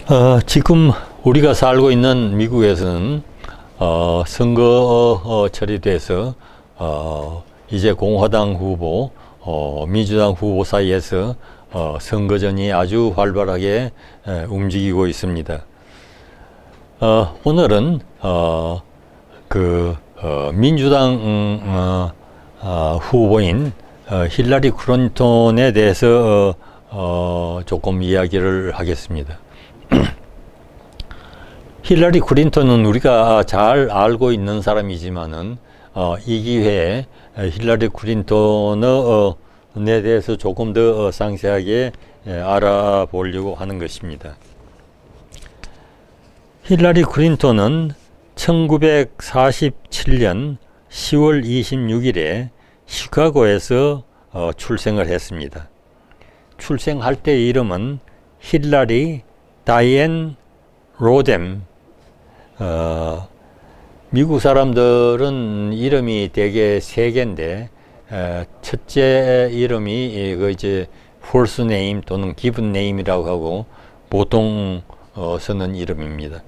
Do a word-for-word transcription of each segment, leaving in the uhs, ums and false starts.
어, 지금 우리가 살고 있는 미국에서는 어, 선거 어, 처리돼서 어, 이제 공화당 후보, 어, 민주당 후보 사이에서 어, 선거전이 아주 활발하게 에, 움직이고 있습니다. 어, 오늘은 어, 그 어, 민주당 음, 어, 어, 후보인 어, 힐러리 클린턴에 대해서 어, 어, 조금 이야기를 하겠습니다. 힐러리 클린턴은 우리가 잘 알고 있는 사람이지만은 어, 이 기회에 힐러리 클린턴에 대해서 조금 더 상세하게 알아보려고 하는 것입니다. 힐러리 클린턴은 천구백사십칠 년 시월 이십육일에 시카고에서 어, 출생을 했습니다. 출생할 때 이름은 힐러리 다이앤 로뎀. 어, 미국 사람들은 이름이 대개 세 개인데 에, 첫째 이름이 그 이제 first name 또는 given name이라고 하고 보통 어, 쓰는 이름입니다.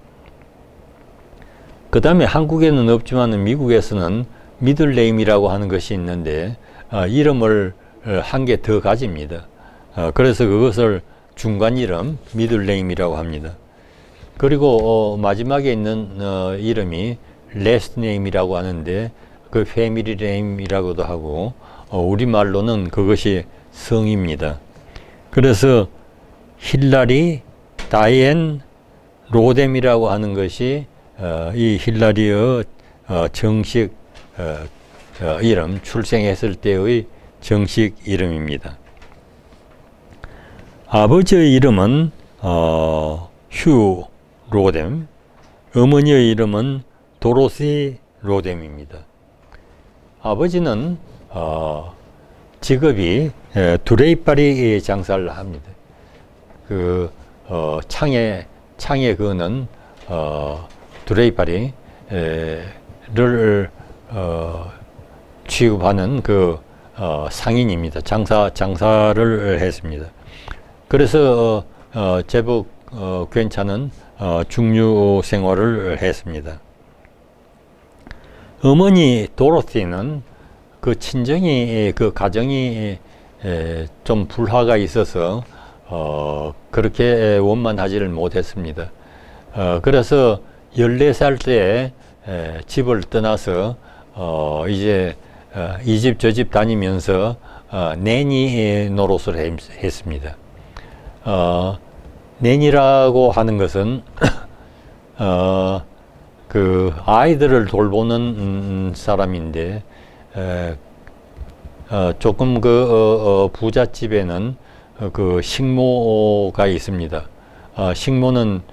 그 다음에 한국에는 없지만 미국에서는 middle name이라고 하는 것이 있는데 어, 이름을 한 개 더 가집니다. 어, 그래서 그것을 중간 이름 middle name이라고 합니다. 그리고 어, 마지막에 있는 어, 이름이 last name이라고 하는데 그 family name이라고도 하고 어, 우리말로는 그것이 성입니다. 그래서 힐러리 다이앤 로뎀이라고 하는 것이 어, 이 힐러리의 어, 정식 어, 어, 이름, 출생했을 때의 정식 이름입니다. 아버지의 이름은 어, 휴 로뎀, 어머니의 이름은 도로시 로뎀입니다. 아버지는 어, 직업이 에, 두레이파리 장사를 합니다. 그 어, 창에 창에 그는 어, 두레이파리를 어, 취급하는 그 어, 상인입니다. 장사 장사를 했습니다. 그래서 어, 어, 제법 어, 괜찮은 어, 중류 생활을 했습니다. 어머니 도로티는 그 친정이 그 가정이 에, 좀 불화가 있어서 어, 그렇게 원만하지를 못했습니다. 어, 그래서 열네 살 때 에, 집을 떠나서 어, 이제 어, 이 집 저 집 다니면서 어, 내니 노릇을 했, 했습니다. 어, 낸이라고 하는 것은 어, 그 아이들을 돌보는 음, 사람인데 에, 어, 조금 그 어, 어, 부잣집에는 어, 그 식모가 있습니다. 어, 식모는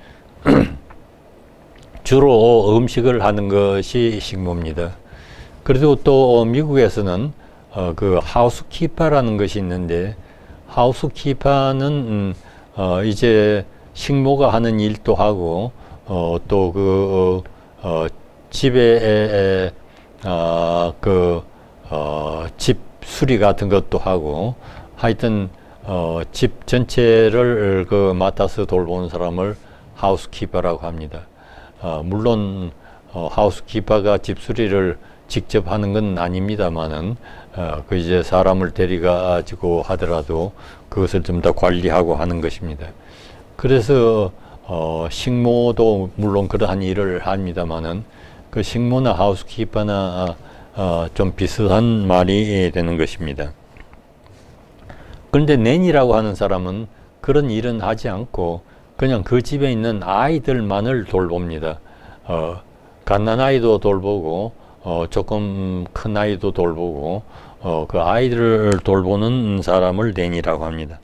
주로 음식을 하는 것이 식모입니다. 그리고 또 미국에서는 어, 그 하우스키퍼라는 것이 있는데 하우스키퍼는 음, 어, 이제 식모가 하는 일도 하고, 어, 또 그, 어, 어, 집에, 에, 에, 어, 그, 어, 집 수리 같은 것도 하고, 하여튼, 어, 집 전체를 그 맡아서 돌보는 사람을 하우스키퍼라고 합니다. 어, 물론, 어, 하우스키퍼가 집 수리를 직접 하는 건 아닙니다만은, 어, 그 이제 사람을 데려가지고 하더라도 그것을 좀 더 관리하고 하는 것입니다. 그래서 어, 식모도 물론 그러한 일을 합니다만은 그 식모나 하우스키퍼나 어, 좀 비슷한 말이 되는 것입니다. 그런데 낸이라고 하는 사람은 그런 일은 하지 않고 그냥 그 집에 있는 아이들만을 돌봅니다. 어, 갓난아이도 돌보고 어, 조금 큰 아이도 돌보고 어, 그 아이들을 돌보는 사람을 낸이라고 합니다.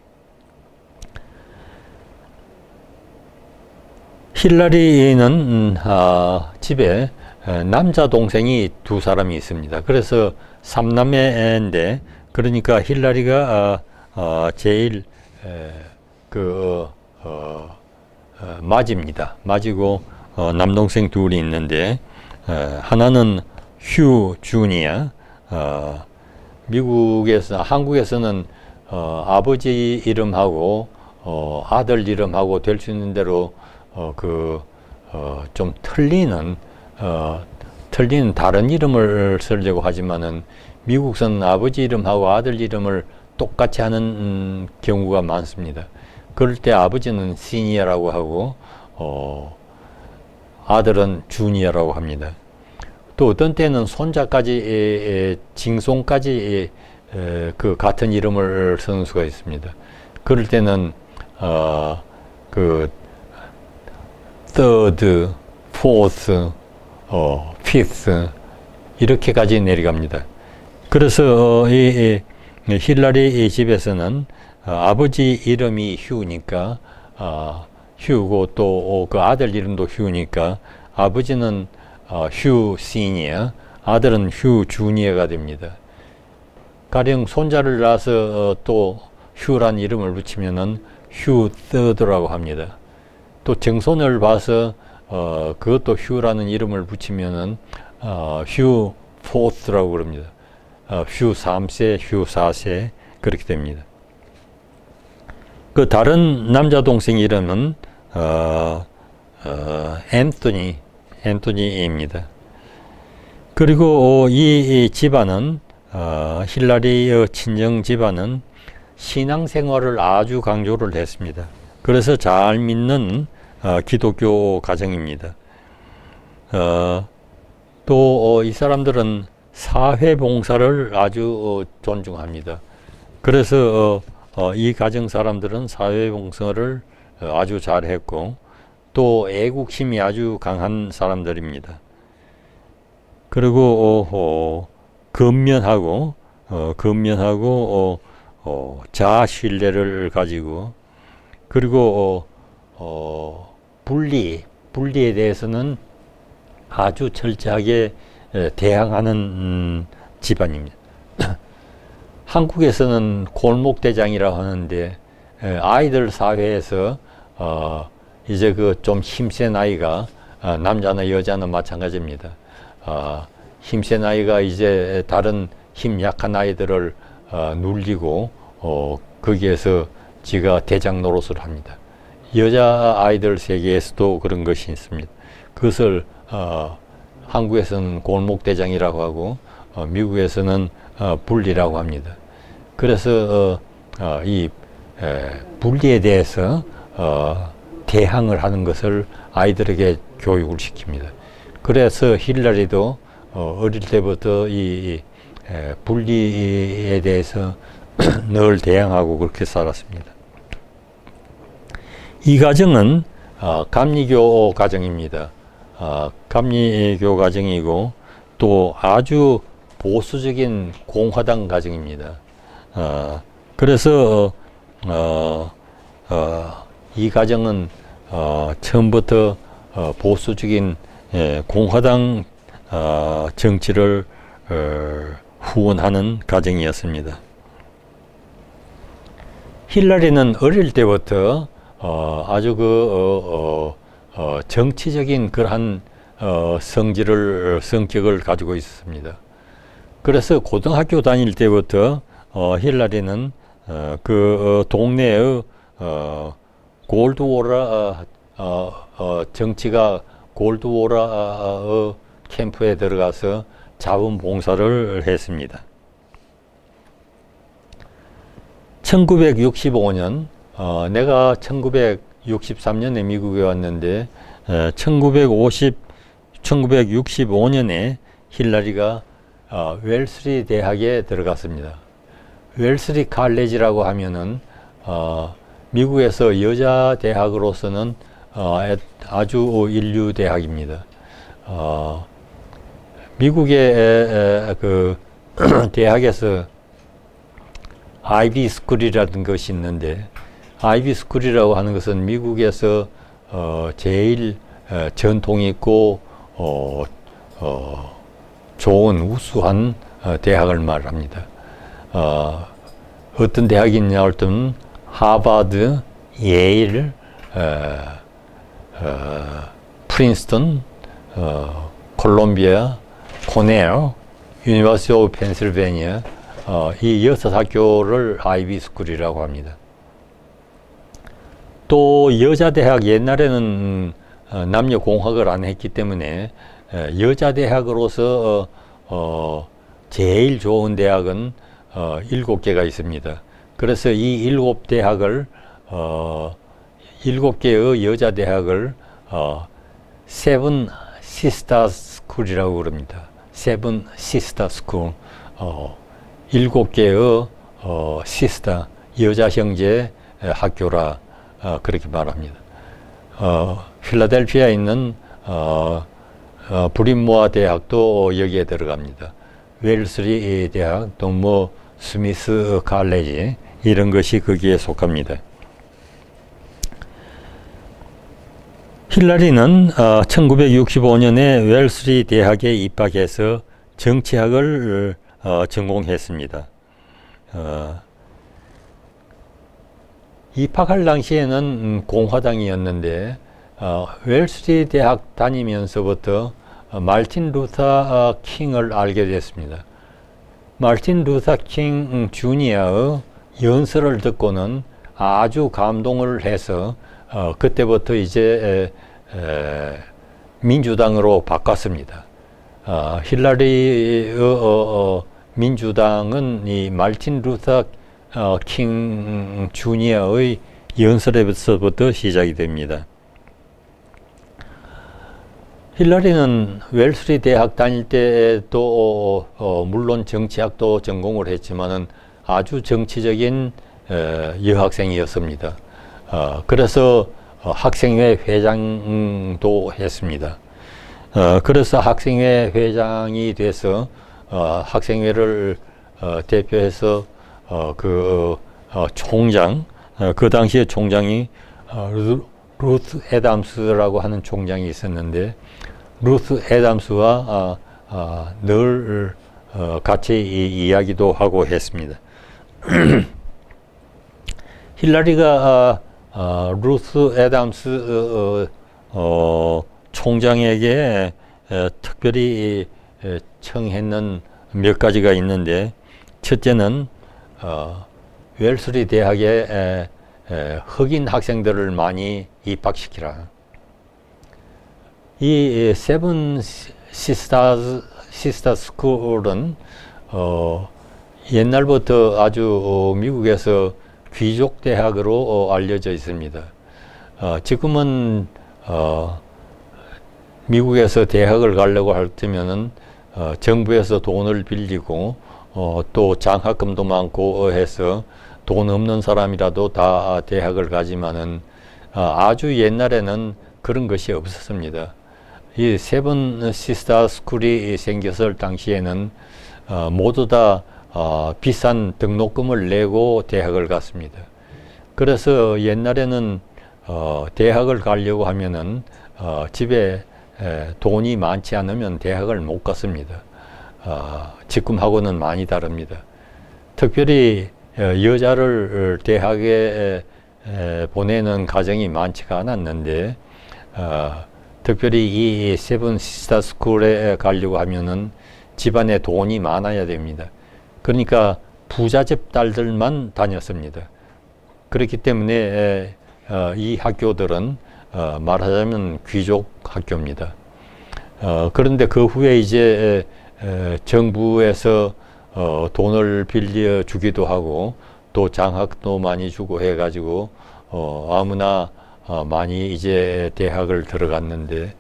힐러리는 음, 아, 집에 남자 동생이 두 사람이 있습니다. 그래서 삼남매인데 그러니까 힐러리가 아, 아, 제일 에, 그 어, 어, 맞입니다. 맞이고 어, 남동생 둘이 있는데 에, 하나는 휴 주니어. 어, 미국에서 한국에서는 어, 아버지 이름하고 어, 어, 아들 이름하고 될 수 있는 대로 어, 그, 어, 좀 틀리는, 어, 틀리는 다른 이름을 쓰려고 하지만은 미국은 아버지 이름하고 아들 이름을 똑같이 하는 음, 경우가 많습니다. 그럴 때 아버지는 시니어라고 하고, 어, 아들은 주니어라고 합니다. 또 어떤 때는 손자까지, 에, 에, 징손까지 에, 그 같은 이름을 쓰는 수가 있습니다. 그럴 때는 어, 그 third, fourth, 어, fifth 이렇게까지 내려갑니다. 그래서 어, 이, 이 힐러리 집에서는 어, 아버지 이름이 휴니까 어, 휴고 또 그 아들 이름도 휴니까 아버지는 어, 휴 시니어, 아들은 휴 주니어가 됩니다. 가령 손자를 낳아서 어, 또 휴란 이름을 붙이면은 휴 서드라고 합니다. 또 정손을 봐서 어, 그것도 휴라는 이름을 붙이면은 어, 휴 포스라고 그럽니다. 어, 휴 삼 세, 휴 사 세 그렇게 됩니다. 그 다른 남자 동생 이름은 어, 어, 앤토니, 앤토니입니다. 그리고 어, 이, 이 집안은 어, 힐러리의 친정 집안은 신앙생활을 아주 강조를 했습니다. 그래서 잘 믿는 어, 기독교 가정입니다. 어, 또 이 어, 사람들은 사회봉사를 아주 어, 존중합니다. 그래서 어, 어, 이 가정 사람들은 사회봉사를 어, 아주 잘했고 또 애국심이 아주 강한 사람들입니다. 그리고 어, 어, 근면하고 어, 근면하고 어, 어, 자아 신뢰를 가지고 그리고 어, 어, 분리 분리에 대해서는 아주 철저하게 에, 대항하는 음, 집안입니다. 한국에서는 골목대장이라고 하는데 에, 아이들 사회에서 어, 이제 그 좀 힘센 아이가 어, 남자나 여자나 마찬가지입니다. 어, 힘센 아이가 이제 다른 힘 약한 아이들을 어, 눌리고 어, 거기에서 지가 대장 노릇을 합니다. 여자 아이들 세계에서도 그런 것이 있습니다. 그것을 어, 한국에서는 골목대장이라고 하고 어, 미국에서는 어, 분리라고 합니다. 그래서 어, 어, 이 에, 분리에 대해서 어, 대항을 하는 것을 아이들에게 교육을 시킵니다. 그래서 힐러리도 어, 어릴 때부터 이 에, 분리에 대해서 늘 대항하고 그렇게 살았습니다. 이 가정은 어, 감리교 가정입니다. 어, 감리교 가정이고 또 아주 보수적인 공화당 가정입니다. 어, 그래서 어, 어, 이 가정은 어, 처음부터 어, 보수적인 예, 공화당 어, 정치를 어, 후원하는 가정이었습니다. 힐러리는 어릴 때부터 어, 아주 그 어, 어, 어, 정치적인 그러한 어, 성질을 성격을 가지고 있었습니다. 그래서 고등학교 다닐 때부터 어, 힐러리는 어, 그 어, 동네의 어, 골드워러 어, 어, 어, 정치가 골드워러 캠프에 들어가서 자원봉사를 했습니다. 천구백육십오 년 어, 내가 천구백육십삼 년에 미국에 왔는데 어, 천구백오십, 천구백육십오 년에 힐러리가 어, 웰스리 대학에 들어갔습니다. 웰스리 칼리지라고 하면은 어, 미국에서 여자 대학으로서는 어, 아주 인류 대학입니다. 어, 미국의 에, 에, 그 대학에서 아이비 스쿨이라는 것이 있는데 아이비 스쿨이라고 하는 것은 미국에서 어, 제일 어, 전통 있고 어, 어, 좋은 우수한 어, 대학을 말합니다. 어, 어떤 대학이 있냐 할 때는 하버드, 예일, 어, 어, 프린스턴, 어, 콜롬비아, 코넬, 유니버시티 오브 펜실베니아 어, 이 여섯 학교를 아이비 스쿨이라고 합니다. 또 여자 대학 옛날에는 어, 남녀 공학을 안 했기 때문에 에, 여자 대학으로서 어, 어, 제일 좋은 대학은 어, 일곱 개가 있습니다. 그래서 이 일곱 대학을 어, 일곱 개의 여자 대학을 어, 세븐 시스터 스쿨이라고 그럽니다. 세븐 시스터 스쿨. 어, 일곱 개의 어, 시스터 여자 형제 학교라 어, 그렇게 말합니다. 어, 필라델피아에 있는 어, 어, 브린모아 대학도 여기에 들어갑니다. 웰슬리 대학, 또 뭐 스미스 칼레지 이런 것이 거기에 속합니다. 힐러리는 어, 천구백육십오 년에 웰슬리 대학에 입학해서 정치학을 어, 전공했습니다. 어, 입학할 당시에는 음, 공화당이었는데 어, 웰슬리 대학 다니면서부터 어, 마틴 루터 어, 킹을 알게 됐습니다. 마틴 루터 킹 음, 주니어의 연설을 듣고는 아주 감동을 해서 어, 그때부터 이제 에, 에, 민주당으로 바꿨습니다. 어, 힐러리의 어, 어, 민주당은 이 마틴 루터 어, 킹 주니어의 연설에서부터 시작이 됩니다. 힐러리는 웰슬리 대학 다닐 때도 어, 어, 물론 정치학도 전공을 했지만은 아주 정치적인 어, 여학생이었습니다. 어, 그래서 어, 학생회 회장도 했습니다. 어, 그래서 학생회 회장이 돼서 어, 학생회를 어, 대표해서 어, 그 어, 총장, 어, 그 당시에 총장이 어, 루, 루스 애담스라고 하는 총장이 있었는데 루스 애담스와 어, 어, 늘 어, 같이 이, 이야기도 하고 했습니다. 힐러리가 어, 어, 루스 애담스 어, 어, 총장에게 에, 특별히 에, 청했는 몇 가지가 있는데 첫째는 어, 웰슬리 대학에 에, 에, 흑인 학생들을 많이 입학시키라. 이 세븐 시스터 시스터 스쿨은 어, 옛날부터 아주 어, 미국에서 귀족 대학으로 어, 알려져 있습니다. 어, 지금은 어, 미국에서 대학을 가려고 할 때면은 어, 정부에서 돈을 빌리고 어, 또 장학금도 많고 해서 돈 없는 사람이라도 다 대학을 가지만은 어, 아주 옛날에는 그런 것이 없었습니다. 이 세븐 시스터 스쿨이 생겼을 당시에는 어, 모두 다 어, 비싼 등록금을 내고 대학을 갔습니다. 그래서 옛날에는 어, 대학을 가려고 하면은 어, 집에 에, 돈이 많지 않으면 대학을 못 갔습니다. 어, 지금하고는 많이 다릅니다. 특별히 어, 여자를 대학에 에, 보내는 가정이 많지가 않았는데 어, 특별히 이 세븐 시스터 스쿨에 가려고 하면은 집안에 돈이 많아야 됩니다. 그러니까 부잣집 딸들만 다녔습니다. 그렇기 때문에 에, 어, 이 학교들은 어, 말하자면 귀족 학교입니다. 어, 그런데 그 후에 이제 에, 에, 정부에서 어, 돈을 빌려 주기도 하고 또 장학도 많이 주고 해가지고 어, 아무나 어, 많이 이제 대학을 들어갔는데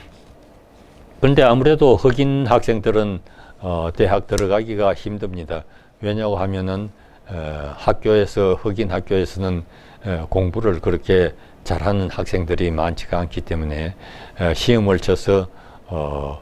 그런데 아무래도 흑인 학생들은 어, 대학 들어가기가 힘듭니다. 왜냐고 하면은 어, 학교에서 흑인 학교에서는 어, 공부를 그렇게 잘하는 학생들이 많지가 않기 때문에 어, 시험을 쳐서 어,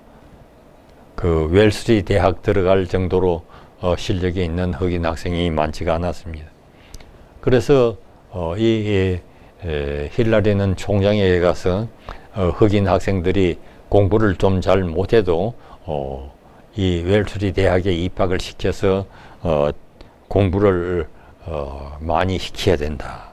그 웰슬리 대학 들어갈 정도로 어, 실력이 있는 흑인 학생이 많지가 않았습니다. 그래서 어, 이, 이 에, 힐러리는 총장에 가서 어, 흑인 학생들이 공부를 좀 잘 못해도 어, 이 웰슬리 대학에 입학을 시켜서 어, 공부를 어, 많이 시켜야 된다.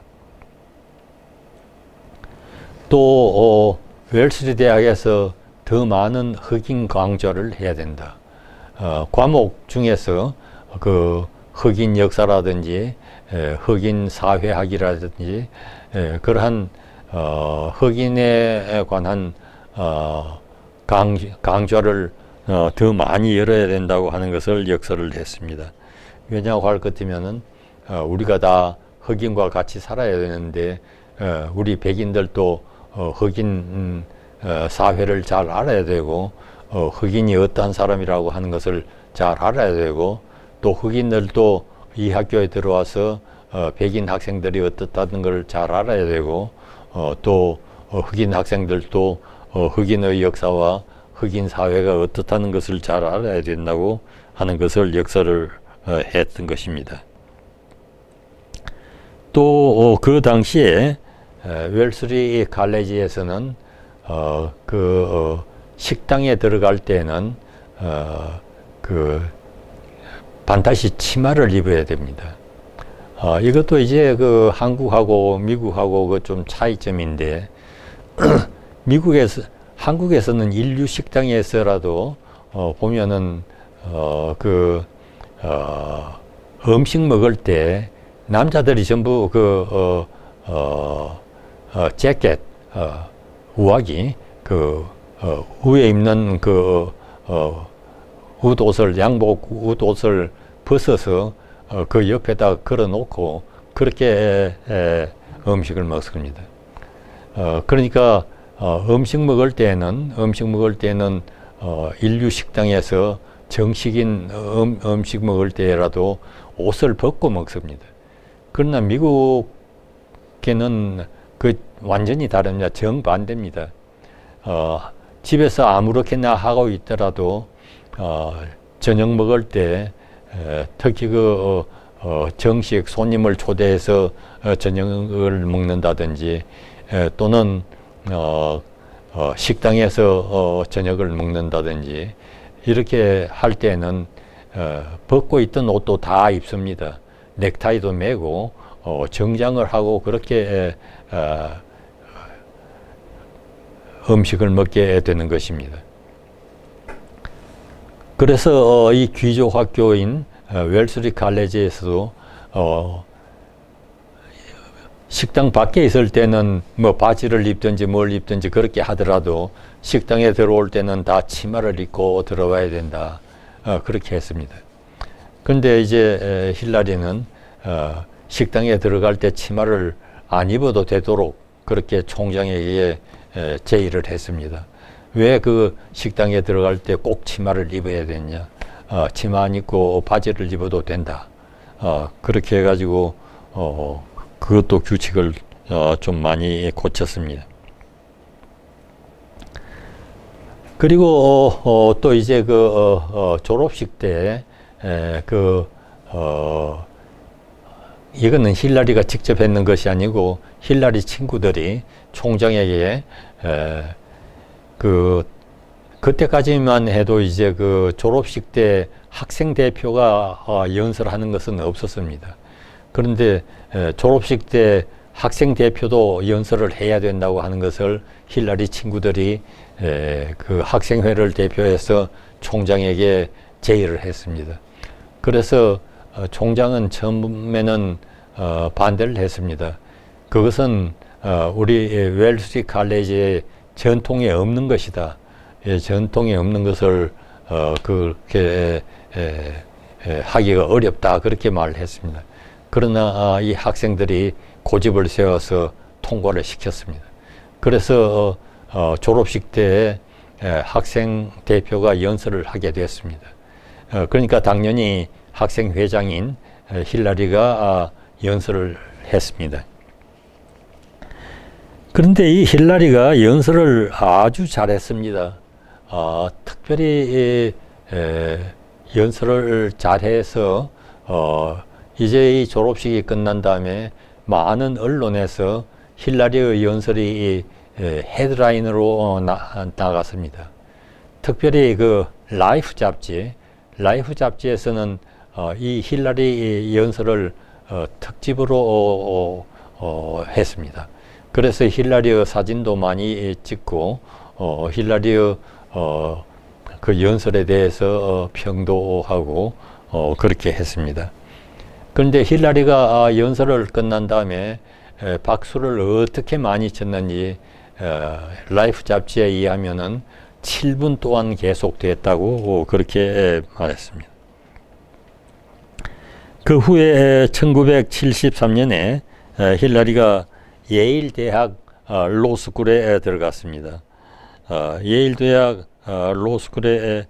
또 어, 웰슬리 대학에서 더 많은 흑인 강좌를 해야 된다. 어, 과목 중에서 그 흑인 역사라든지 에, 흑인 사회학이라든지 에, 그러한 어, 흑인에 관한 어, 강, 강좌를 어, 더 많이 열어야 된다고 하는 것을 역설을 했습니다. 왜냐하고 할 것 같으면은 어, 우리가 다 흑인과 같이 살아야 되는데 어, 우리 백인들도 어, 흑인 음, 어, 사회를 잘 알아야 되고 어, 흑인이 어떠한 사람이라고 하는 것을 잘 알아야 되고 또 흑인들도 이 학교에 들어와서 어, 백인 학생들이 어떻다는 걸 잘 알아야 되고 어, 또 어, 흑인 학생들도 어, 흑인의 역사와 흑인 사회가 어떻다는 것을 잘 알아야 된다고 하는 것을 역설을 어, 했던 것입니다. 또 그 당시에 웰슬리 칼레지에서는 어, 그 어, 식당에 들어갈 때는 어, 그 반드시 치마를 입어야 됩니다. 어, 이것도 이제 그 한국하고 미국하고 그 좀 차이점인데 미국에서 한국에서는 인류 식당에서라도 어, 보면은 어, 그 어, 음식 먹을 때 남자들이 전부 그 어, 어, 어, 재킷, 어, 우아기, 그 어, 위에 입는 그 어, 웃옷을 양복 웃옷을 벗어서 어, 그 옆에다 걸어놓고 그렇게 에, 음식을 먹습니다. 어, 그러니까 어, 음식 먹을 때는 음식 먹을 때는 어, 인류 식당에서 정식인 음, 음식 먹을 때라도 옷을 벗고 먹습니다. 그러나 미국에는 그 완전히 다릅니다. 정반대입니다. 어, 집에서 아무렇게나 하고 있더라도 어, 저녁 먹을 때 에, 특히 그 어, 어, 정식 손님을 초대해서 어, 저녁을 먹는다든지 에, 또는 어, 어, 식당에서 어, 저녁을 먹는다든지 이렇게 할 때는 어, 벗고 있던 옷도 다 입습니다. 넥타이도 매고 어, 정장을 하고 그렇게 에, 어, 음식을 먹게 되는 것입니다. 그래서 어, 이 귀족 학교인 어, 웰슬리 칼레지에서도 어, 식당 밖에 있을 때는 뭐 바지를 입든지 뭘 입든지 그렇게 하더라도 식당에 들어올 때는 다 치마를 입고 들어와야 된다. 어, 그렇게 했습니다. 그런데 이제 에, 힐라리는 어, 식당에 들어갈 때 치마를 안 입어도 되도록 그렇게 총장에게 에, 제의를 했습니다. 왜 그 식당에 들어갈 때 꼭 치마를 입어야 되냐? 어, 치마 안 입고 바지를 입어도 된다. 어, 그렇게 해가지고 어, 그것도 규칙을 어, 좀 많이 고쳤습니다. 그리고 어, 어, 또 이제 그 어, 어, 졸업식 때 그 어, 이거는 힐라리가 직접 했는 것이 아니고 힐라리 친구들이 총장에게 에, 그 그때까지만 해도 이제 그 졸업식 때 학생 대표가 어, 연설하는 것은 없었습니다. 그런데 에, 졸업식 때 학생 대표도 연설을 해야 된다고 하는 것을 힐라리 친구들이 에, 그 학생회를 대표해서 총장에게 제의를 했습니다. 그래서 어, 총장은 처음에는 어, 반대를 했습니다. 그것은 어, 우리 웰슬리 칼레지의 전통에 없는 것이다. 예, 전통에 없는 것을 어, 그렇게 에, 에, 하기가 어렵다. 그렇게 말을 했습니다. 그러나 아, 이 학생들이 고집을 세워서 통과를 시켰습니다. 그래서 어, 어, 졸업식 때 에, 학생 대표가 연설을 하게 되었습니다. 어, 그러니까 당연히 학생 회장인 에, 힐라리가 아, 연설을 했습니다. 그런데 이 힐라리가 연설을 아주 잘했습니다. 어, 특별히 에, 에, 연설을 잘해서 어, 이제 이 졸업식이 끝난 다음에 많은 언론에서 힐라리의 연설이 에, 헤드라인으로 어, 나, 나갔습니다. 특별히 그 라이프 잡지, 라이프 잡지에서는 어, 이 힐라리 연설을 어, 특집으로 어, 어, 했습니다. 그래서 힐라리의 사진도 많이 찍고 어, 힐라리의 어, 그 연설에 대해서 어, 평도하고 어, 그렇게 했습니다. 그런데 힐러리가 아, 연설을 끝난 다음에 에, 박수를 어떻게 많이 쳤는지 어, 라이프 잡지에 의하면은 칠 분 동안 계속됐다고 그렇게 말했습니다. 그 후에 천구백칠십삼 년에 힐러리가 예일 대학 로스쿨에 들어갔습니다. 예일 대학 로스쿨에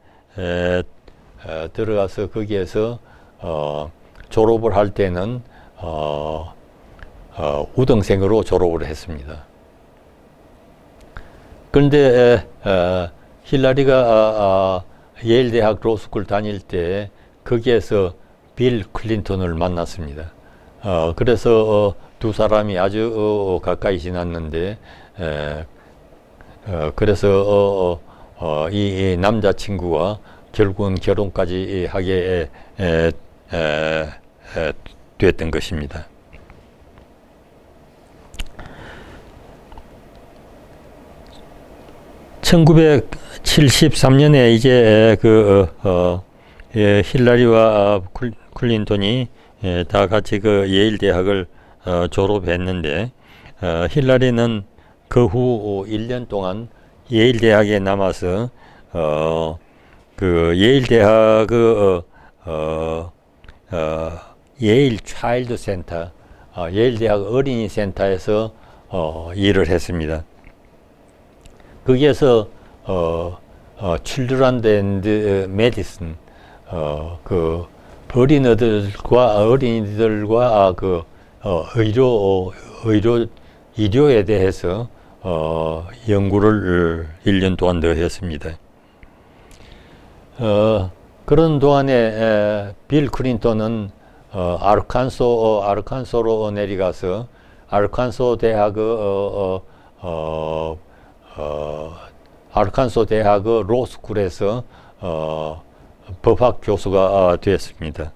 들어가서 거기에서 졸업을 할 때는 우등생으로 졸업을 했습니다. 그런데 힐러리가 예일 대학 로스쿨 다닐 때 거기에서 빌 클린턴을 만났습니다. 어, 그래서 어, 두 사람이 아주 어, 가까이 지났는데, 에, 어, 그래서 어, 어, 이, 이 남자친구와 결국은 결혼까지 하게 에, 에, 에, 에, 됐던 것입니다. 천구백칠십삼 년에 이제 그 어, 예, 힐러리와 클린턴이 예, 다 같이 그 예일 대학을 어, 졸업했는데 어, 힐러리는 그 후 일 년 동안 예일 대학에 남아서 어, 그 예일 대학 그 어, 어, 어, 예일 차일드 센터, 어, 예일 대학 어린이 센터에서 어, 일을 했습니다. 거기에서 어, 어, Children and Medicine, 어, 그 어린이들과 어린이들과 그 어, 의료 어, 의료医療에 대해서 어, 연구를 일 년 동안 더 했습니다. 어, 그런 동안에 에, 빌 클린턴은 어, 아르칸소 어, 아르칸소로 내려가서 아르칸소 대학 어, 어, 어, 어, 아르칸소 대학 로스쿨에서 어, 법학 교수가 되었습니다.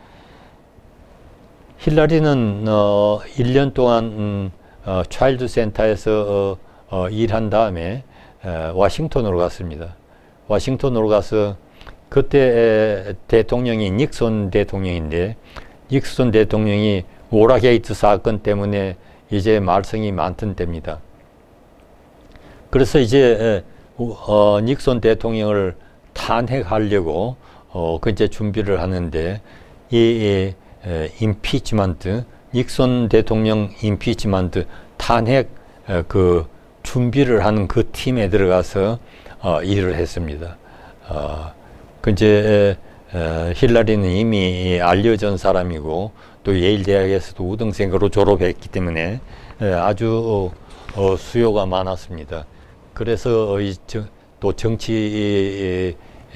힐러리는 어, 일 년 동안 음, 어, 차일드 센터에서 어, 어, 일한 다음에 에, 워싱턴으로 갔습니다. 워싱턴으로 가서 그때 에, 대통령이 닉슨 대통령인데 닉슨 대통령이 워라게이트 사건 때문에 이제 말썽이 많던 때입니다. 그래서 이제 에, 어, 닉슨 대통령을 탄핵하려고 어, 그 이제 준비를 하는데 이, 이 에, 임피치먼트, 닉슨 대통령 임피치먼트 탄핵 에, 그 준비를 하는 그 팀에 들어가서 어, 일을 했습니다. 어, 그 이제 에, 에, 힐러리는 이미 알려진 사람이고 또 예일 대학에서도 우등생으로 졸업했기 때문에 에, 아주 어, 어, 수요가 많았습니다. 그래서 이, 저, 또 정치를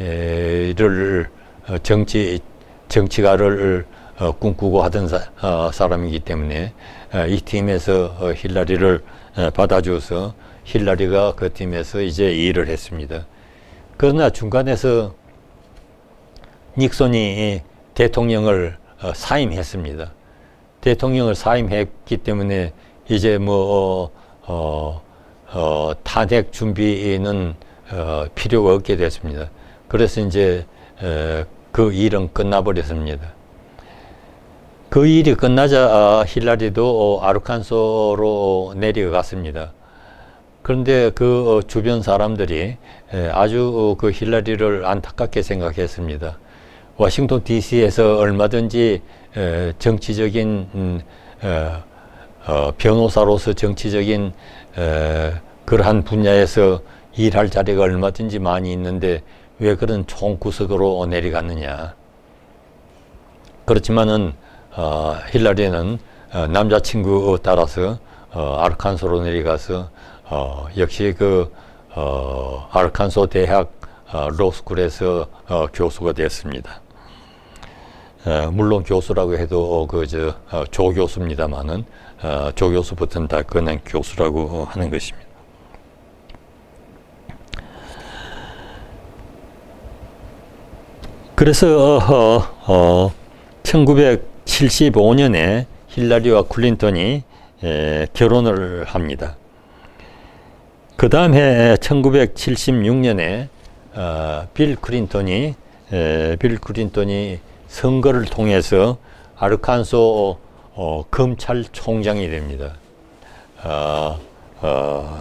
정치 정치가를 어, 꿈꾸고 하던 사, 어, 사람이기 때문에 어, 이 팀에서 어, 힐러리를 어, 받아줘서 힐러리가 그 팀에서 이제 일을 했습니다. 그러나 중간에서 닉슨이 대통령을 어, 사임했습니다. 대통령을 사임했기 때문에 이제 뭐 어, 어, 어, 탄핵 준비는 어, 필요가 없게 됐습니다. 그래서 이제 에, 그 일은 끝나버렸습니다. 그 일이 끝나자 아, 힐러리도 어, 아르칸소로 내려갔습니다. 그런데 그 어, 주변 사람들이 에, 아주 어, 그 힐러리를 안타깝게 생각했습니다. 워싱턴 디씨에서 얼마든지 에, 정치적인 음, 에, 어, 변호사로서 정치적인 에, 그러한 분야에서 일할 자리가 얼마든지 많이 있는데 왜 그런 총구석으로 내려갔느냐. 그렇지만은 어, 힐러리는 어, 남자친구 따라서 어, 아르칸소로 내려가서 어, 역시 그 어, 아르칸소 대학 어, 로스쿨에서 어, 교수가 됐습니다. 어, 물론 교수라고 해도 그저 어, 조교수입니다만은 어, 조교수부터는 다 그냥 교수라고 하는 것입니다. 그래서 어, 어, 천구백칠십오 년에 힐러리와 클린턴이 에, 결혼을 합니다. 그 다음에 천구백칠십육 년에 어, 빌 클린턴이 에, 빌 클린턴이 선거를 통해서 아르칸소 어, 검찰총장이 됩니다. 어, 어,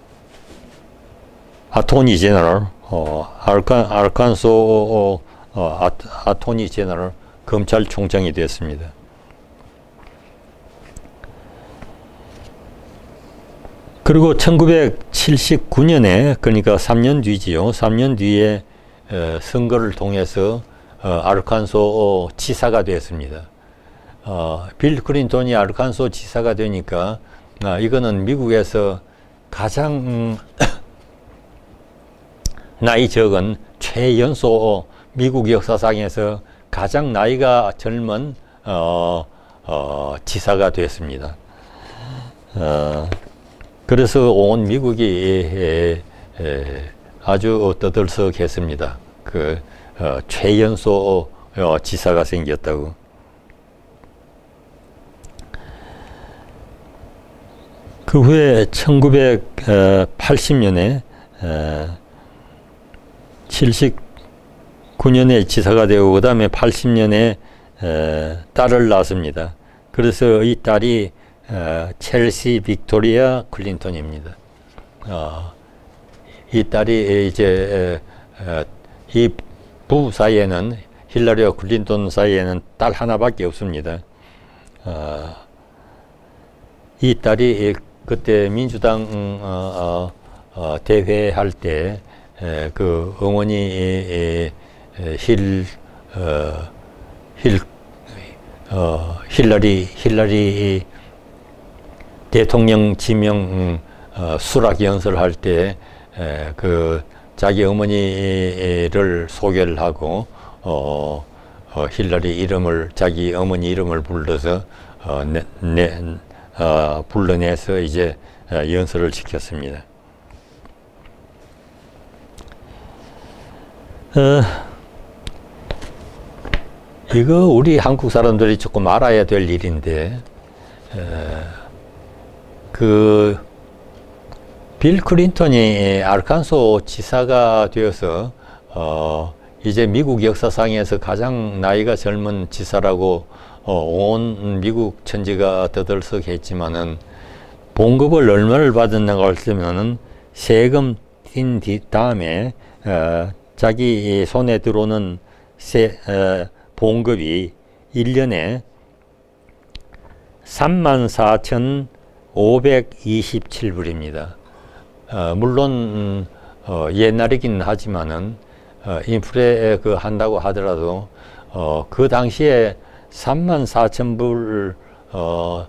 아토니 제너럴, 어, 아르칸, 아르칸소 어, 어, 아, 아토니 제너럴 검찰총장이 됐습니다. 그리고 천구백칠십구 년에, 그러니까 삼 년 뒤지요. 삼 년 뒤에 어, 선거를 통해서 어, 아르칸소 지사가 되었습니다. 어, 빌 클린턴이 아르칸소 지사가 되니까 아, 이거는 미국에서 가장 음, 나이 적은 최연소, 미국 역사상에서 가장 나이가 젊은 어, 어, 지사가 됐습니다. 어, 그래서 온 미국이 에, 에, 아주 떠들썩했습니다. 그 어, 최연소 어, 지사가 생겼다고. 그 후에 천구백팔십 년에 어, 칠십구 년에 지사가 되고 그 다음에 팔십 년에 어, 딸을 낳습니다. 그래서 이 딸이 어, 첼시 빅토리아 클린턴입니다. 어, 이 딸이 이제 어, 이 부부 사이에는, 힐러리와 클린턴 사이에는 딸 하나밖에 없습니다. 어, 이 딸이 그때 민주당 어, 어, 어, 대회할 때 그 어머니 힐 어, 힐 어, 힐러리 힐러리 대통령 지명 어, 수락 연설할 때 그 자기 어머니를 소개를 하고 어, 어, 힐러리 이름을, 자기 어머니 이름을 불러서 어, 내, 내, 어, 불러내서 이제 어, 연설을 시켰습니다. 어, 이거 우리 한국 사람들이 조금 알아야 될 일인데, 어, 그 빌 클린턴이 아르칸소 지사가 되어서 어, 이제 미국 역사상에서 가장 나이가 젊은 지사라고 어, 온 미국 천지가 떠들썩했지만은 봉급을 얼마를 받았는가 했으면은 세금 뛴 뒤 다음에 어, 자기 손에 들어오는 세, 어, 봉급이 일 년에 삼만 사천오백이십칠 불입니다. 어, 물론 음, 어, 옛날이긴 하지만은 어, 인플레 그 한다고 하더라도 어, 그 당시에 삼만 사천 불 어,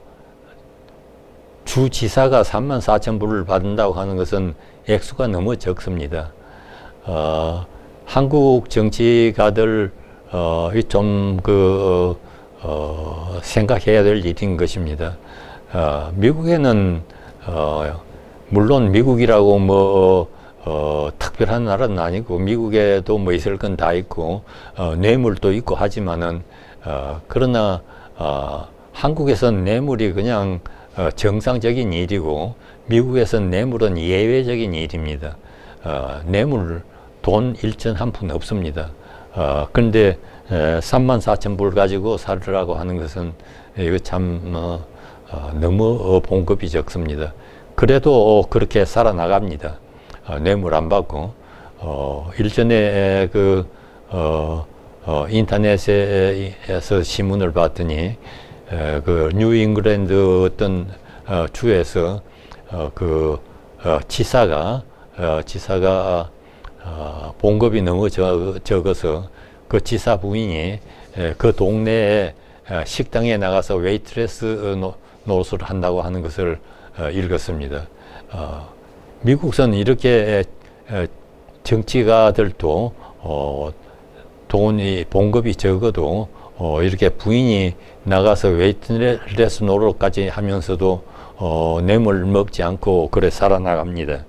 주지사가 삼만 사천 불을 받는다고 하는 것은 액수가 너무 적습니다. 어, 한국 정치가들 어, 좀 그 어, 생각해야 될 일인 것입니다. 어, 미국에는 어, 물론 미국이라고 뭐 어, 특별한 나라는 아니고 미국에도 뭐 있을 건 다 있고 어, 뇌물도 있고 하지만은 어, 그러나 어, 한국에선 뇌물이 그냥 어, 정상적인 일이고 미국에선 뇌물은 예외적인 일입니다. 어, 뇌물 돈 일전 한 푼 없습니다. 어, 그런데 삼만 사천 불 가지고 살으라고 하는 것은 이거 참 어, 어, 너무 봉급이 적습니다. 그래도 그렇게 살아나갑니다. 어, 뇌물 안 받고 어, 일전에 그 어, 어, 인터넷에서 신문을 봤더니 에, 그 뉴잉글랜드 어떤 어, 주에서 어, 그 어, 지사가 어, 지사가 어, 봉급이 너무 적, 적어서 그 지사 부인이 에, 그 동네에 에, 식당에 나가서 웨이트레스 노, 노릇을 한다고 하는 것을 어, 읽었습니다. 어, 미국선 이렇게 에, 정치가들도 어, 돈이 봉급이 적어도 어, 이렇게 부인이 나가서 웨이트레스 노릇까지 하면서도 어, 뇌물 먹지 않고 그래 살아나갑니다.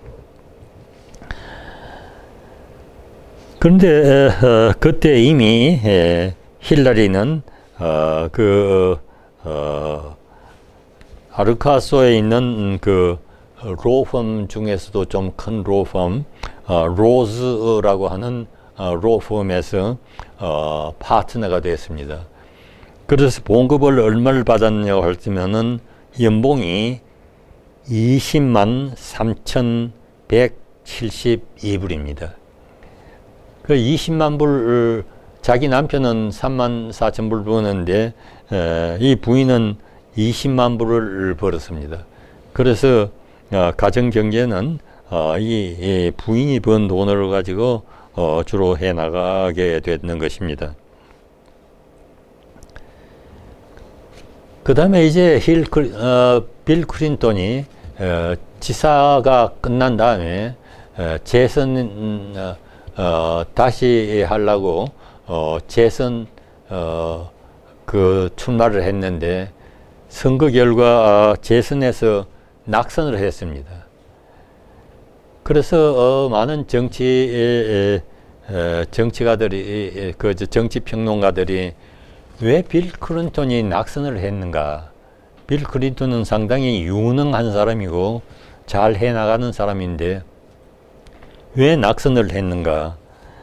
그런데 어, 그때 이미 에, 힐러리는 어, 그 어, 아르카소에 있는 그 로펌 중에서도 좀 큰 로펌 어, 로즈라고 하는 어, 로펌에서 어, 파트너가 되었습니다. 그래서 봉급을 얼마를 받았냐고 했으면은 연봉이 이십만 삼천백칠십이 불입니다. 그 이십만 불, 자기 남편은 삼만 사천 불 버는데 에, 이 부인은 이십만 불을 벌었습니다. 그래서 어, 가정 경제는 어, 이, 이 부인이 번 돈을 가지고 어, 주로 해 나가게 되는 것입니다. 그 다음에 이제 힐, 어, 빌 클린턴이 어, 지사가 끝난 다음에 어, 재선 어, 어, 다시 하려고 어, 재선 어, 그 출마를 했는데 선거 결과 어, 재선에서 낙선을 했습니다. 그래서 어, 많은 정치 에, 정치가들이 그 정치 평론가들이 왜 빌 클린턴이 낙선을 했는가? 빌 클린턴은 상당히 유능한 사람이고 잘 해나가는 사람인데 왜 낙선을 했는가?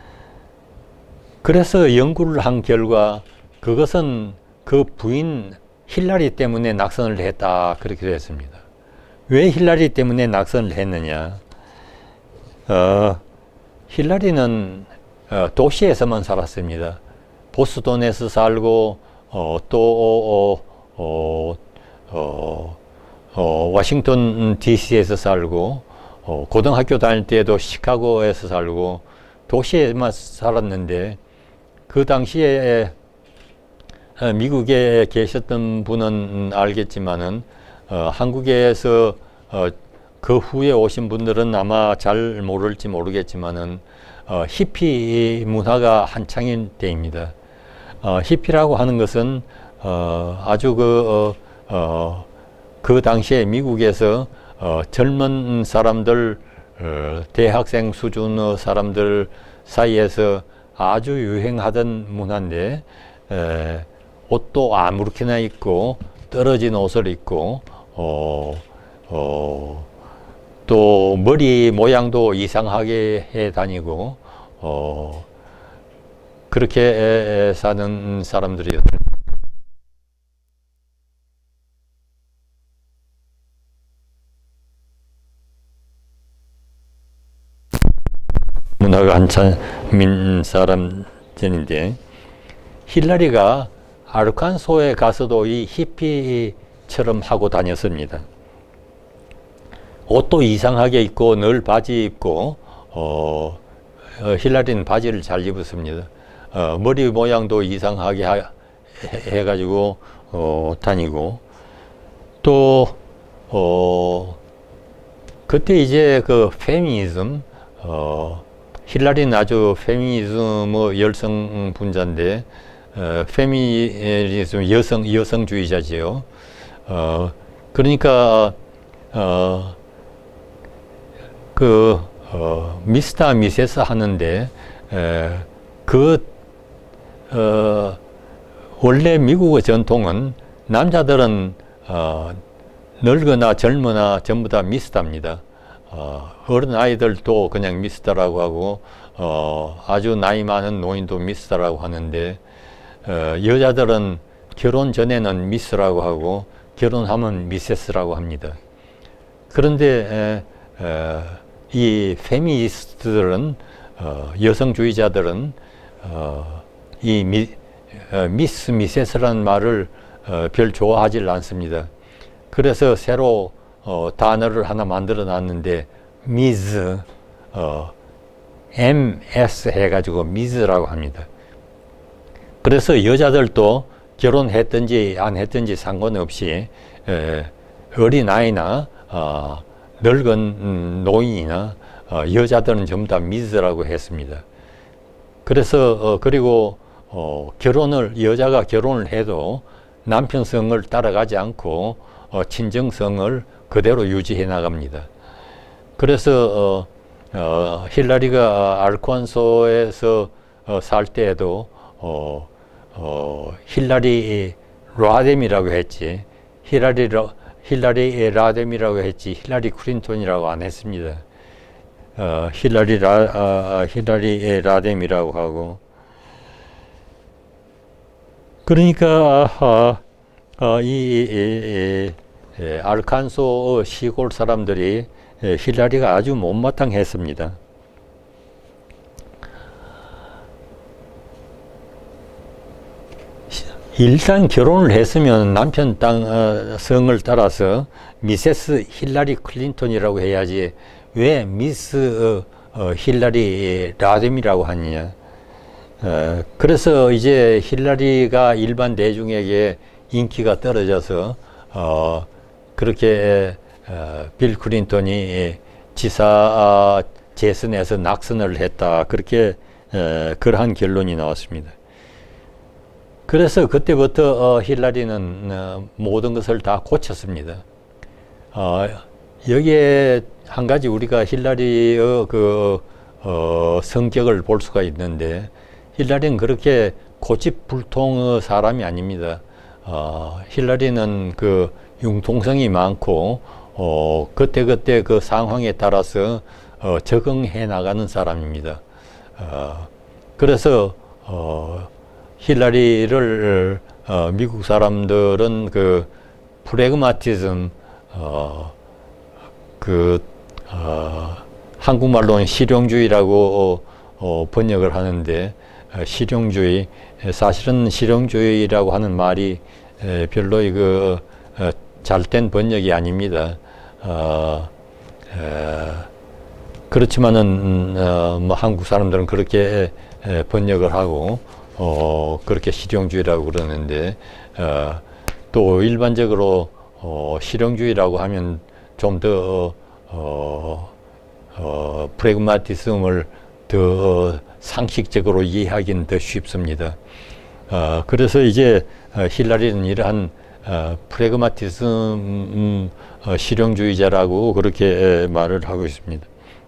그래서 연구를 한 결과 그것은 그 부인 힐러리 때문에 낙선을 했다, 그렇게 됐습니다. 왜 힐러리 때문에 낙선을 했느냐? 어, 힐러리는 어, 도시에서만 살았습니다. 보스턴에서 살고 어, 또 어, 어, 어, 어, 워싱턴 디씨에서 살고 어, 고등학교 다닐 때도 시카고에서 살고 도시에만 살았는데 그 당시에 어, 미국에 계셨던 분은 알겠지만은 어, 한국에서 어, 그 후에 오신 분들은 아마 잘 모를지 모르겠지만은 어, 히피 문화가 한창인 때입니다. 어, 히피라고 하는 것은 어, 아주 그, 어, 어, 그 당시에 미국에서 어, 젊은 사람들, 어, 대학생 수준의 사람들 사이에서 아주 유행하던 문화인데 에, 옷도 아무렇게나 입고 떨어진 옷을 입고 어, 어, 또 머리 모양도 이상하게 해 다니고 어, 그렇게 사는 사람들이었습니다. 문화가 한참인 사람들인데 힐러리가 아르칸소에 가서도 이 히피처럼 하고 다녔습니다. 옷도 이상하게 입고 늘 바지 입고 어, 어, 힐러리는 바지를 잘 입었습니다. 어, 머리 모양도 이상하게 하, 해, 해가지고 어, 다니고 또 어, 그때 이제 그 페미니즘 어, 힐러리는 아주 페미니즘의 열성 분자인데 어, 페미니즘 여성 여성주의자지요. 어, 그러니까 어, 그 어, 미스터 미세스 하는데 에, 그 어, 원래 미국의 전통은 남자들은 어, 늙거나 젊거나 전부 다 미스터입니다. 어, 어른 아이들도 그냥 미스터라고 하고 어, 아주 나이 많은 노인도 미스터라고 하는데 어, 여자들은 결혼 전에는 미스라고 하고 결혼하면 미세스라고 합니다. 그런데 에, 에, 이 페미니스트들은 어, 여성주의자들은 어, 이 미, 어, 미스 미세스라는 말을 어, 별 좋아하지 않습니다. 그래서 새로 어, 단어를 하나 만들어 놨는데 미즈 어, 엠에스 해가지고 미즈라고 합니다. 그래서 여자들도 결혼했든지 안 했든지 상관없이 에, 어린아이나 어, 늙은 음, 노인이나 어, 여자들은 전부 다 미즈라고 했습니다. 그래서 어, 그리고 어, 결혼을 여자가 결혼을 해도 남편 성을 따라가지 않고 어, 친정성을 그대로 유지해 나갑니다. 그래서 어, 어, 힐러리가 알콘소에서 어, 살 때에도 어, 어, 힐러리 라뎀이라고 했지 힐러리 힐러리 라뎀이라고 했지 힐러리 클린턴이라고 안 했습니다. 어, 힐러리 라 어, 힐러리 라뎀이라고 하고 그러니까 아, 아, 이, 이, 이, 이 알칸소 시골 사람들이 힐라리가 아주 못마땅했습니다. 일단 결혼을 했으면 남편 땅 어, 성을 따라서 미세스 힐라리 클린턴이라고 해야지 왜 미스 어, 어, 힐라리 라뎀이라고 하느냐. 어, 그래서 이제 힐라리가 일반 대중에게 인기가 떨어져서 어, 그렇게 어, 빌 클린턴이 지사 재선에서 낙선을 했다. 그렇게 어, 그러한 결론이 나왔습니다. 그래서 그때부터 어, 힐라리는 어, 모든 것을 다 고쳤습니다. 어, 여기에 한 가지 우리가 힐라리의 그 어, 성격을 볼 수가 있는데 힐라리는 그렇게 고집불통의 사람이 아닙니다. 어, 힐라리는 그 융통성이 많고 어, 그때그때 그 상황에 따라서 어, 적응해 나가는 사람입니다. 어, 그래서 어, 힐라리를 어, 미국 사람들은 그 프래그마티즘 어, 그 어, 한국말로는 실용주의라고 어, 번역을 하는데 어, 실용주의 사실은 실용주의라고 하는 말이 에, 별로 그 어, 잘된 번역이 아닙니다. 어, 에, 그렇지만은 어, 뭐 한국 사람들은 그렇게 에, 번역을 하고 어, 그렇게 실용주의라고 그러는데, 어, 또 일반적으로, 어, 실용주의라고 하면 좀 더, 어, 어, 프래그마티즘을 더 상식적으로 이해하기는 더 쉽습니다. 어, 그래서 이제, 어, 힐라리는 이러한, 어, 프래그마티즘, 음, 어, 실용주의자라고 그렇게 말을 하고 있습니다.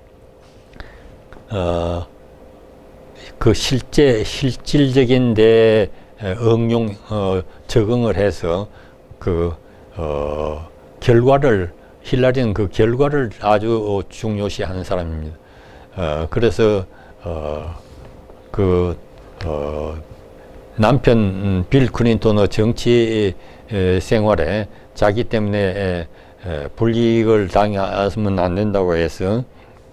어, 그 실제 실질적인 데 응용 어, 적응을 해서 그 어, 결과를 힐라리는 그 결과를 아주 중요시하는 사람입니다. 어, 그래서 어, 그 어, 남편 빌 클린턴의 정치 에, 생활에 자기 때문에 에, 에, 불이익을 당하면 안 된다고 해서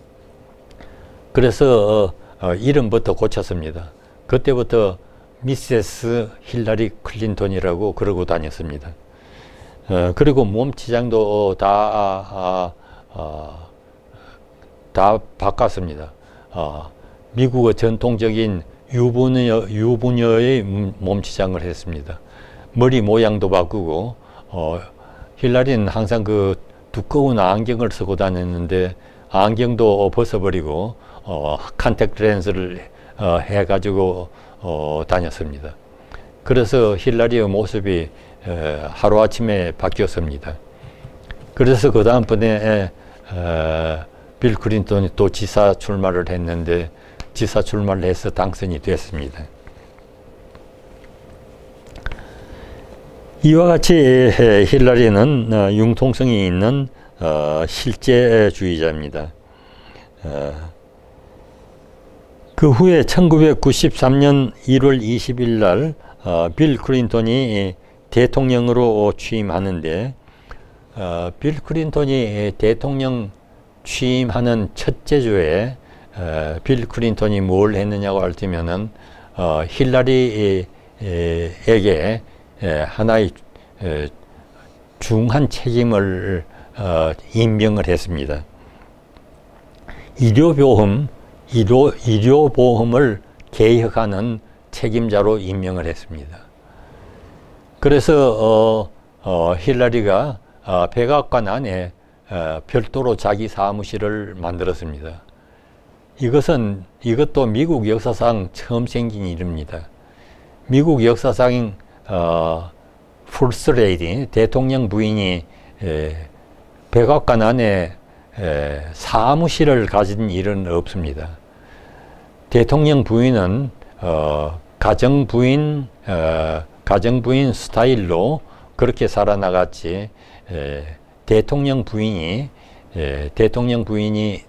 그래서 어, 어, 이름부터 고쳤습니다. 그때부터 미세스 힐라리 클린턴이라고 그러고 다녔습니다. 어, 그리고 몸치장도 다, 아, 아, 다 바꿨습니다. 어, 미국의 전통적인 유부녀, 유부녀의 몸치장을 했습니다. 머리 모양도 바꾸고, 어, 힐라리는 항상 그 두꺼운 안경을 쓰고 다녔는데, 안경도 벗어버리고, 어, 컨택트 렌즈를 어, 해가지고 어, 다녔습니다. 그래서 힐라리의 모습이 에, 하루아침에 바뀌었습니다. 그래서 그 다음번에 빌 클린턴이 또 지사 출마를 했는데 지사 출마를 해서 당선이 됐습니다. 이와 같이 힐라리는 어, 융통성이 있는 어, 실제주의자입니다. 어, 그 후에 천구백구십삼 년 일월 이십일 날 어, 빌 클린턴이 대통령으로 취임하는데 어, 빌 클린턴이 대통령 취임하는 첫째 주에 어, 빌 클린턴이 뭘 했느냐고 할 때면은 어, 힐라리에게 에, 하나의 에, 중한 책임을 어, 임명을 했습니다. 의료보험 의료, 의료보험을 개혁하는 책임자로 임명을 했습니다. 그래서 어, 어, 힐라리가 어, 백악관 안에 어, 별도로 자기 사무실을 만들었습니다. 이것은 이것도 미국 역사상 처음 생긴 일입니다. 미국 역사상 어, 풀스 레이디 대통령 부인이 에, 백악관 안에 에, 사무실을 가진 일은 없습니다. 대통령 부인은 어, 가정 부인 어, 가정 부인 스타일로 그렇게 살아나갔지. 에, 대통령 부인이 에, 대통령 부인이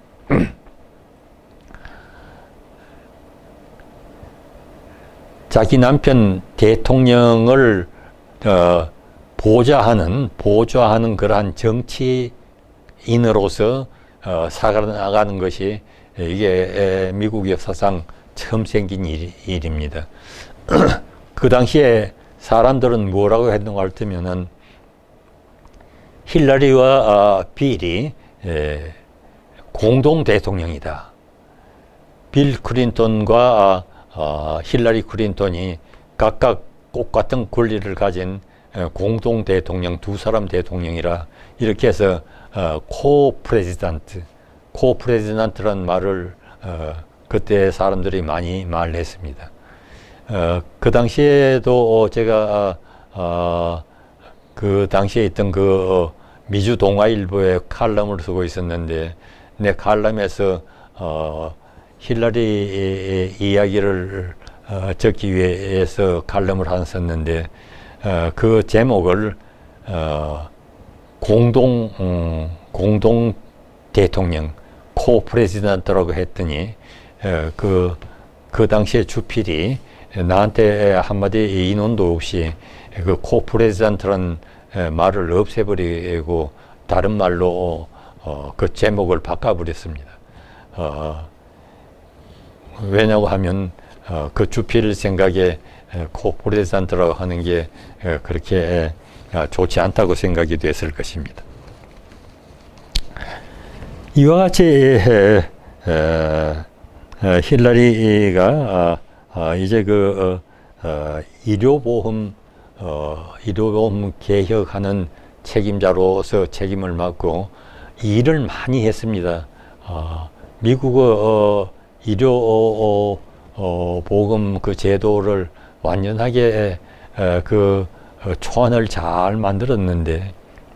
자기 남편 대통령을 어, 보좌하는 보좌하는 그러한 정치인으로서 어, 살아나가는 것이 이게 미국 역사상 처음 생긴 일, 일입니다. 그 당시에 사람들은 뭐라고 했는가 하면은 힐러리와 어, 빌이 에, 공동 대통령이다. 빌 클린턴과 어, 힐러리 클린턴이 각각 똑같은 권리를 가진 어, 공동 대통령, 두 사람 대통령이라 이렇게 해서 어, 코 프레지던트, 코 프레지던트라는 말을 어, 그때 사람들이 많이 말했습니다. 어, 그 당시에도 제가 어, 그 당시에 있던 그 미주 동아일보에 칼럼을 쓰고 있었는데 내 칼럼에서 어, 힐러리 이야기를 어, 적기 위해서 칼럼을 하나 썼는데 어, 그 제목을 어, 공동 음, 공동 대통령 코 프레지던트라고 했더니 어, 그, 그 당시에 주필이 나한테 한마디 인원도 없이 그 코 프레지던트라는 말을 없애버리고 다른 말로 어, 그 제목을 바꿔버렸습니다. 어, 왜냐고 하면 어, 그 주필 생각에 코 프레지던트라고 하는 게 그렇게 좋지 않다고 생각이 됐을 것입니다. 이와 같이 에, 에, 에, 힐러리가 어, 이제 그 어, 어, 의료보험 어, 의료보험 개혁하는 책임자로서 책임을 맡고 일을 많이 했습니다. 어, 미국의 어, 의료 어, 어, 보험 그 제도를 완전하게 에, 그 어, 초안을 잘 만들었는데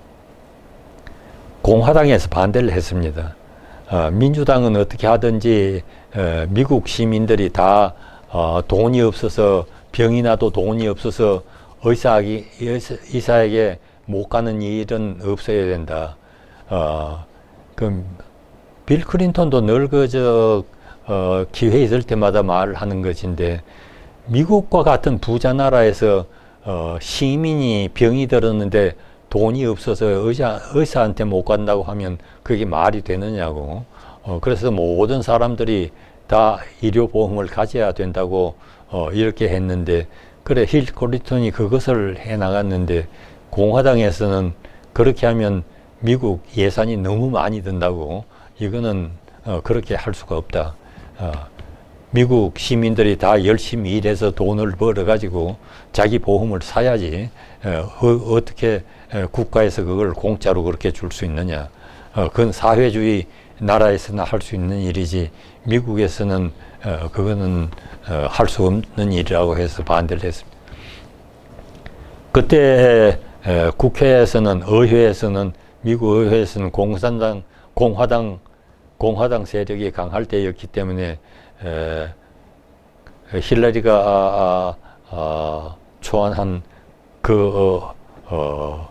공화당에서 반대를 했습니다. 어, 민주당은 어떻게 하든지 어, 미국 시민들이 다 어, 돈이 없어서 병이 나도 돈이 없어서 의사에게, 의사에게 못 가는 일은 없어야 된다. 어, 그 빌 클린턴도 늘 그저 어, 기회 있을 때마다 말하는 것인데 미국과 같은 부자 나라에서 어, 시민이 병이 들었는데 돈이 없어서 의사, 의사한테 못 간다고 하면 그게 말이 되느냐고. 어, 그래서 모든 사람들이 다 의료보험을 가져야 된다고 어, 이렇게 했는데 그래 힐 클린턴이 그것을 해 나갔는데 공화당에서는 그렇게 하면 미국 예산이 너무 많이 든다고 이거는 어, 그렇게 할 수가 없다. 어, 미국 시민들이 다 열심히 일해서 돈을 벌어 가지고 자기 보험을 사야지 어, 어, 어떻게 국가에서 그걸 공짜로 그렇게 줄 수 있느냐. 어, 그건 사회주의 나라에서나 할 수 있는 일이지 미국에서는 어, 그거는 어, 할 수 없는 일이라고 해서 반대를 했습니다. 그때 에, 국회에서는 의회에서는 미국 의회에서는 공산당 공화당 공화당 세력이 강할 때였기 때문에 에, 힐러리가 아, 아, 아, 초안한 그 어, 어,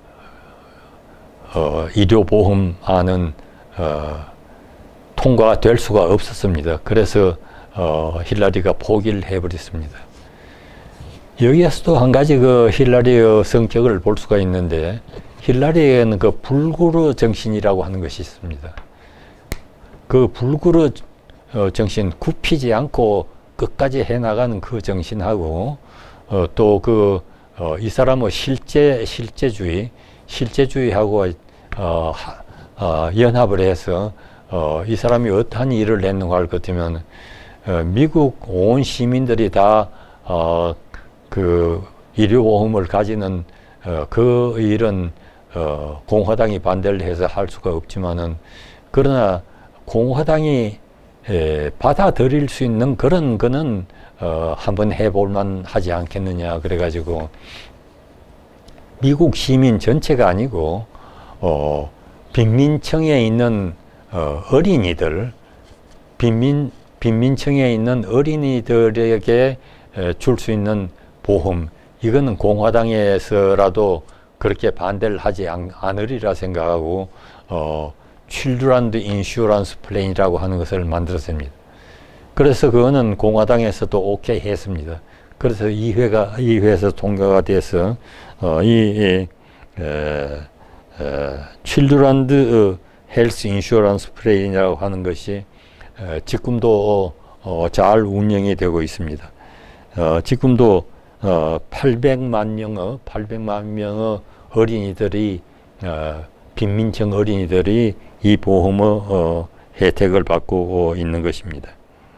어, 의료보험안은 어, 통과가 될 수가 없었습니다. 그래서 어, 힐러리가 포기를 해버렸습니다. 여기에서도 한 가지 그 힐러리의 성격을 볼 수가 있는데 힐러리에는 그 불구르 정신이라고 하는 것이 있습니다. 그 불구르 어, 정신, 굽히지 않고 끝까지 해나가는 그 정신하고 어, 또 그 어, 이 사람의 실제 실제주의, 실제주의하고 어, 하, 어, 연합을 해서 어, 이 사람이 어떠한 일을 했는가 할 것 같으면 어, 미국 온 시민들이 다 어, 그 의료보험을 가지는 어, 그 일은 어, 공화당이 반대를 해서 할 수가 없지만은 그러나 공화당이 에, 받아들일 수 있는 그런 거는 어, 한번 해볼만 하지 않겠느냐 그래가지고 미국 시민 전체가 아니고 어, 빈민층에 있는 어, 어린이들 빈민, 빈민층에 있는 어린이들에게 줄 수 있는 보험 이거는 공화당에서라도 그렇게 반대를 하지 않, 않으리라 생각하고 어, Children Insurance Plan이라고 하는 것을 만들었습니다. 그래서 그거는 공화당에서도 오케이 했습니다. 그래서 이회가 이회에서 통과가 돼서 어, 이, 이 에, 에, 칠드런드 헬스 인슈런스 플랜이라고 하는 것이 에, 지금도 어, 잘 운영이 되고 있습니다. 어, 지금도 어, 팔백만 명의 팔백만 명의 어린이들이 어, 빈민층 어린이들이 이 보험의 어, 혜택을 받고 있는 것입니다.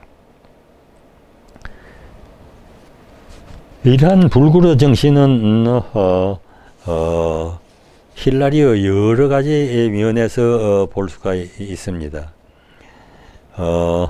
이러한 불굴의 정신은 어, 어, 힐라리의 여러 가지 면에서 어, 볼 수가 있습니다. 어,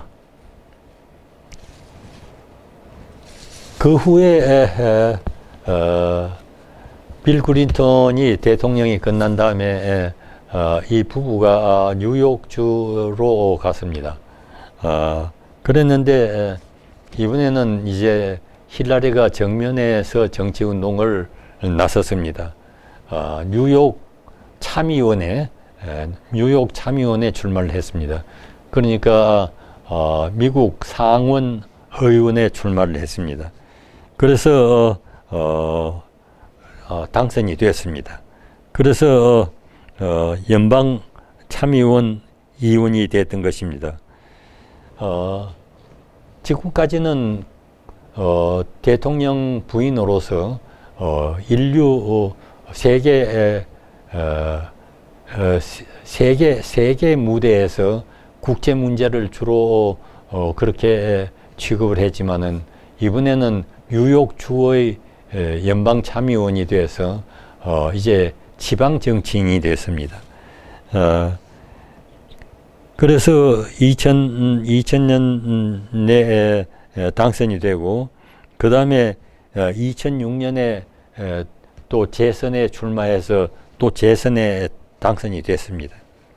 그 후에 에, 에, 어, 빌 클린턴이 대통령이 끝난 다음에 에, 어, 이 부부가 뉴욕주로 갔습니다. 어, 그랬는데 에, 이번에는 이제 힐라리가 정면에서 정치운동을 나섰습니다. 어, 뉴욕 참의원에 에, 뉴욕 참의원에 출마를 했습니다. 그러니까 어, 미국 상원 의원에 출마를 했습니다. 그래서 어, 어, 당선이 됐습니다. 그래서 어, 연방 참의원 의원이 됐던 것입니다. 어, 지금까지는 어, 대통령 부인으로서 어, 인류 어, 세계 어, 어, 세계 세계 무대에서 국제 문제를 주로 어, 그렇게 취급을 했지만은 이번에는 뉴욕 주의 연방 참의원이 돼서 어, 이제 지방 정치인이 됐습니다. 어, 그래서 이천 년 내에 당선이 되고 그 다음에 이천육 년에 또 재선에 출마해서 또 재선에 당선이 됐습니다.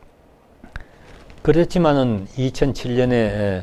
그렇지만은 이천칠 년에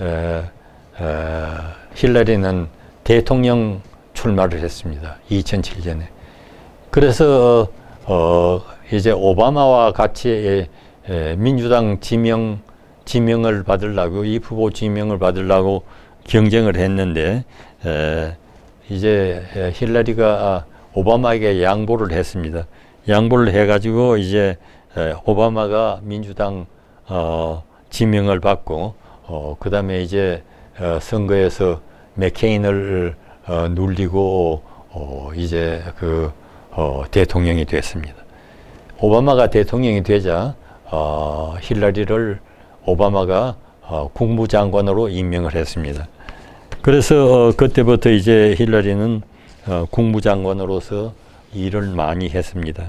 힐러리는 대통령 출마를 했습니다. 이천칠 년에. 그래서 어, 이제 오바마와 같이 에, 민주당 지명 지명을 받으려고 이 후보 지명을 받으려고 경쟁을 했는데 에, 이제 힐러리가 오바마에게 양보를 했습니다. 양보를 해가지고 이제 에, 오바마가 민주당 어, 지명을 받고 어, 그 다음에 이제 어, 선거에서 맥케인을 어, 눌리고 어, 이제 그 어, 대통령이 됐습니다. 오바마가 대통령이 되자 어, 힐러리를 오바마가 어, 국무장관으로 임명을 했습니다. 그래서 어, 그때부터 이제 힐러리는 어, 국무장관으로서 일을 많이 했습니다.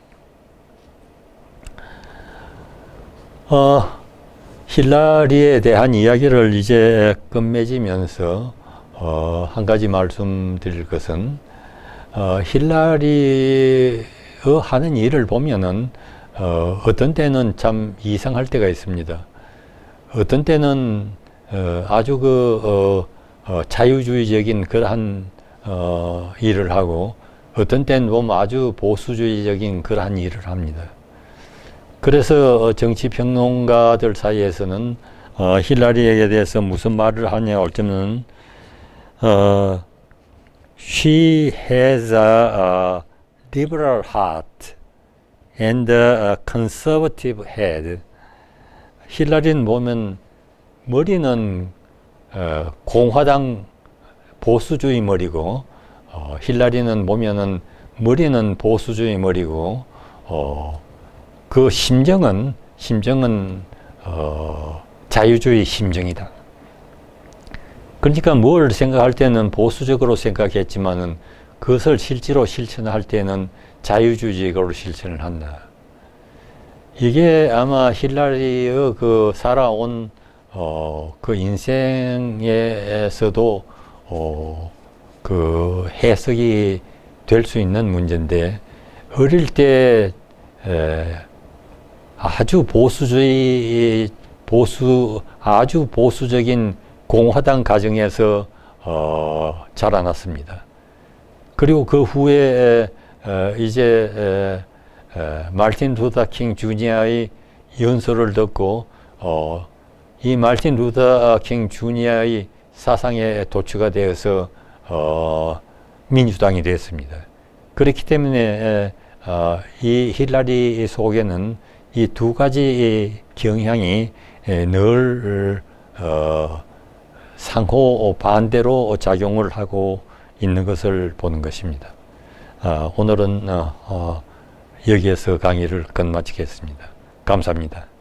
어, 힐러리에 대한 이야기를 이제 끝맺으면서 어, 한 가지 말씀드릴 것은 어, 힐러리의 하는 일을 보면은 어, 어떤 때는 참 이상할 때가 있습니다. 어떤 때는 어, 아주 그 어, 어, 자유주의적인 그러한 어, 일을 하고 어떤 때는 보면 아주 보수주의적인 그러한 일을 합니다. 그래서 정치평론가들 사이에서는 어, 힐러리에 대해서 무슨 말을 하냐 할 때는 어, She has a liberal heart and a conservative head. 힐러리는 보면 머리는 어, 공화당 보수주의 머리고 어, 힐러리는 보면은 머리는 보수주의 머리고 어, 그 심정은 심정은 어, 자유주의 심정이다. 그러니까 뭘 생각할 때는 보수적으로 생각했지만은 그것을 실제로 실천할 때는 자유주의적으로 실천을 한다. 이게 아마 힐러리의 그 살아온 어, 그 인생에서도 어, 그 해석이 될 수 있는 문제인데 어릴 때 에, 아주 보수주의 보수 아주 보수적인 공화당 가정에서 어, 자라났습니다. 그리고 그 후에 에, 이제 에, 에, 마틴 루터 킹 주니어의 연설을 듣고 어, 이 마틴 루터 킹 주니어의 사상에 도취가 되어서 어, 민주당이 됐습니다. 그렇기 때문에 어, 이 힐러리 속에는 이 두 가지 경향이 늘 어, 상호 반대로 작용을 하고 있는 것을 보는 것입니다. 어, 오늘은 어, 어, 여기에서 강의를 끝마치겠습니다. 감사합니다.